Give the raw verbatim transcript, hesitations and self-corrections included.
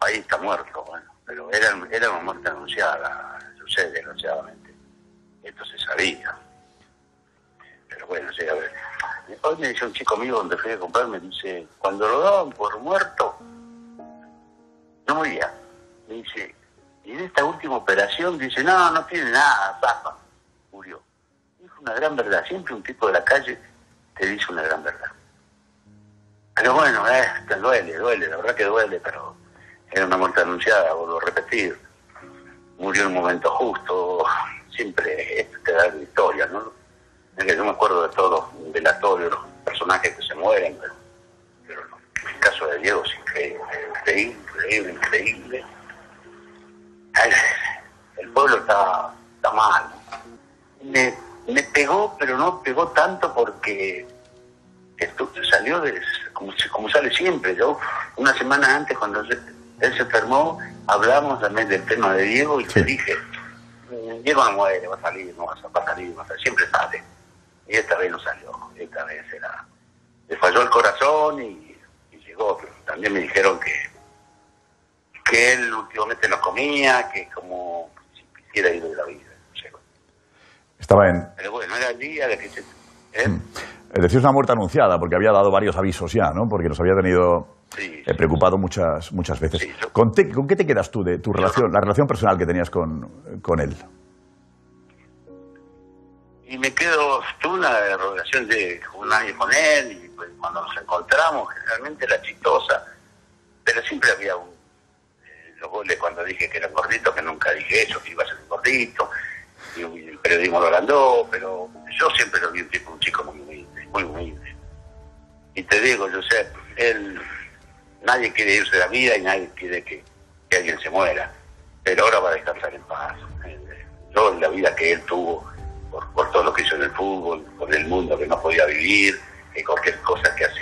ahí está muerto, bueno, pero era, era una muerte anunciada, sucede desgraciadamente, esto se sabía, pero bueno, sí, a ver, hoy me dice un chico mío donde fui a comprar, me dice, cuando lo daban por muerto, no moría, me dice, y en esta última operación dice, no, no tiene nada, zafa, murió. Es una gran verdad, siempre un tipo de la calle te dice una gran verdad. Pero bueno, eh, te duele, duele, la verdad que duele, pero era una muerte anunciada, vuelvo a repetir. Murió en un momento justo, siempre esto te da la historia, ¿no? Es que yo me acuerdo de todos los velatorios, los personajes que se mueren, pero, pero no. El caso de Diego es increíble, increíble, increíble, increíble. Ay, el pueblo está, está mal. Me, me pegó, pero no pegó tanto porque esto salió de, como, como sale siempre. Yo, una semana antes, cuando él, él se enfermó, hablamos también del tema de Diego y sí. Le dije, Diego no muere, va a salir, no va a salir, va a salir, siempre sale. Y esta vez no salió, esta vez era, le falló el corazón y, y llegó. También me dijeron que, que él últimamente no comía, que como si quisiera ir de la vida. No sé. Estaba en... Pero bueno, era el día de que se... ¿eh? Mm. Decías una muerte anunciada, porque había dado varios avisos ya, ¿no? Porque nos había tenido sí, eh, preocupado muchas muchas veces. Sí, yo, ¿Con, te, ¿Con qué te quedas tú de tu relación, la relación personal que tenías con, con él? Y me quedo, tuve una relación de un año con él, y pues, cuando nos encontramos, generalmente era chistosa, pero siempre había un, eh, los goles cuando dije que era gordito, que nunca dije eso, que iba a ser gordito, y, y el periodismo lo agrandó, pero yo siempre lo vi un tipo, un chico muy humilde, muy humilde. Y te digo, yo sé, él, nadie quiere irse de la vida y nadie quiere que, que alguien se muera, pero ahora va a descansar en paz. Yo, la vida que él tuvo, Por, por todo lo que hizo en el fútbol, por el mundo que no podía vivir, que cualquier cosa que